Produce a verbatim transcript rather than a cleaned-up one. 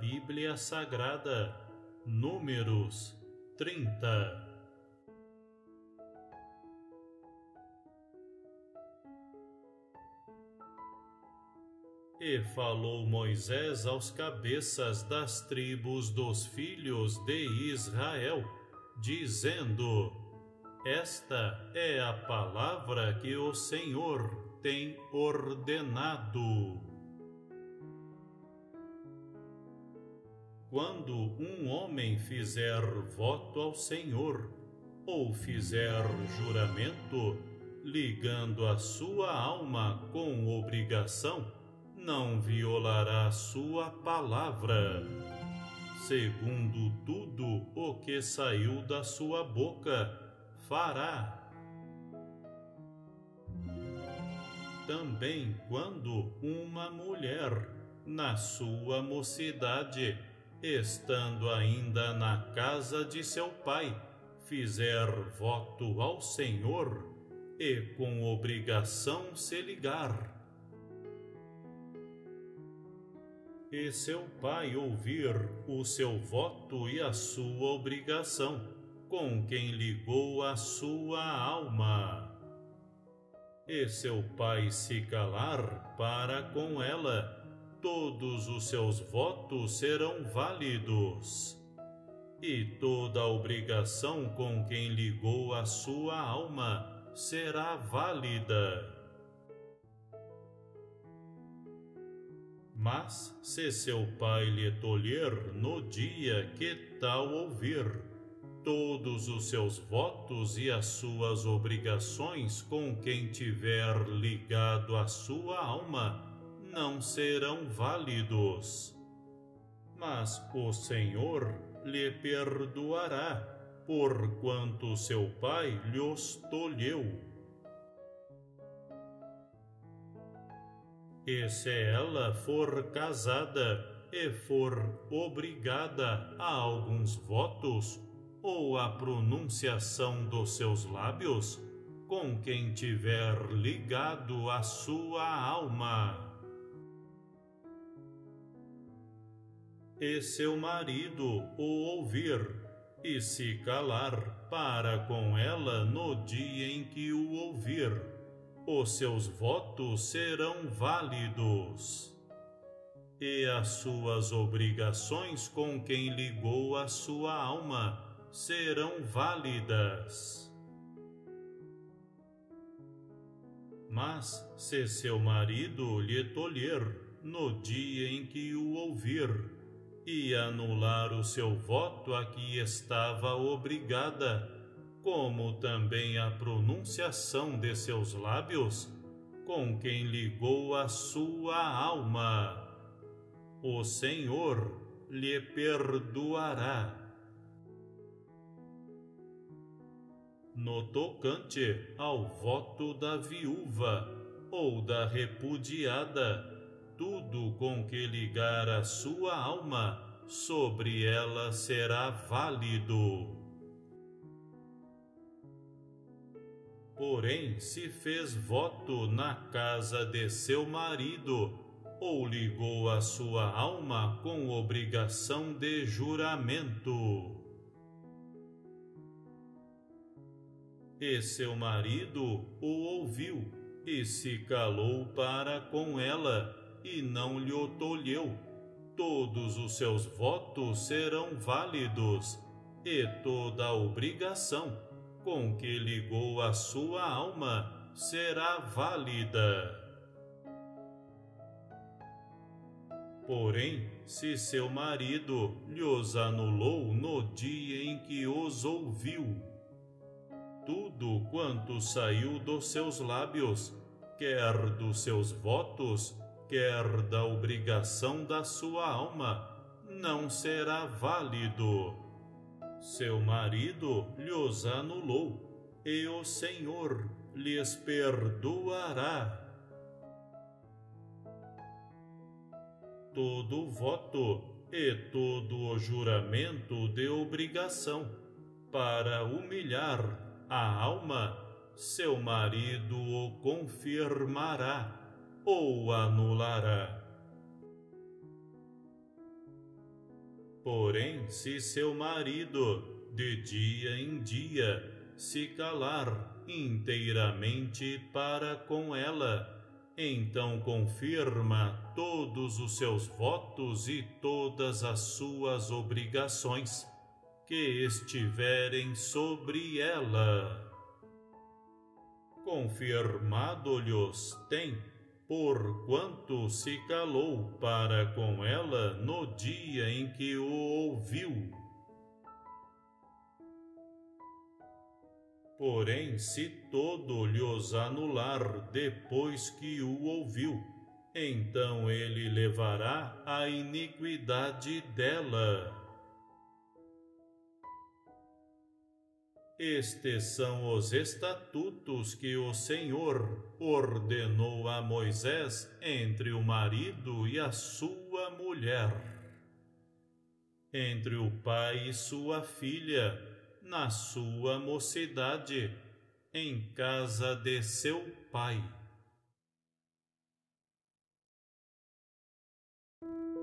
Bíblia Sagrada, Números trinta. E falou Moisés aos cabeças das tribos dos filhos de Israel, dizendo: Esta é a palavra que o Senhor tem ordenado. Quando um homem fizer voto ao Senhor, ou fizer juramento, ligando a sua alma com obrigação, não violará sua palavra. Segundo tudo o que saiu da sua boca, fará. Também quando uma mulher, na sua mocidade, estando ainda na casa de seu pai, fizer voto ao Senhor e com obrigação se ligar, e seu pai ouvir o seu voto e a sua obrigação, com quem ligou a sua alma, e seu pai se calar para com ela, todos os seus votos serão válidos, e toda a obrigação com quem ligou a sua alma será válida. Mas, se seu pai lhe tolher no dia que tal ouvir, todos os seus votos e as suas obrigações com quem tiver ligado a sua alma não serão válidos. Mas o Senhor lhe perdoará, porquanto seu pai lhos tolheu. E se ela for casada e for obrigada a alguns votos, ou a pronunciação dos seus lábios, com quem tiver ligado a sua alma, e seu marido o ouvir e se calar para com ela no dia em que o ouvir, os seus votos serão válidos, e as suas obrigações com quem ligou a sua alma serão válidas. Mas, se seu marido lhe tolher no dia em que o ouvir, e anular o seu voto a que estava obrigada, como também a pronunciação de seus lábios, com quem ligou a sua alma, o Senhor lhe perdoará. No tocante ao voto da viúva ou da repudiada, tudo com que ligar a sua alma, sobre ela será válido. Porém, se fez voto na casa de seu marido, ou ligou a sua alma com obrigação de juramento, e seu marido o ouviu e se calou para com ela, e não lhe o tolheu, todos os seus votos serão válidos, e toda a obrigação com que ligou a sua alma será válida. Porém, se seu marido lhos anulou no dia em que os ouviu, tudo quanto saiu dos seus lábios, quer dos seus votos, quer da obrigação da sua alma, não será válido. Seu marido lhos anulou, e o Senhor lhes perdoará. Todo voto e todo o juramento de obrigação para humilhar a alma, seu marido o confirmará ou anulará. Porém, se seu marido, de dia em dia, se calar inteiramente para com ela, então confirma todos os seus votos e todas as suas obrigações que estiverem sobre ela. Confirmado-lhes tem, porquanto se calou para com ela no dia em que o ouviu. Porém, se todo lhes anular depois que o ouviu, então ele levará a iniquidade dela. Estes são os estatutos que o Senhor ordenou a Moisés entre o marido e a sua mulher, entre o pai e sua filha, na sua mocidade, em casa de seu pai.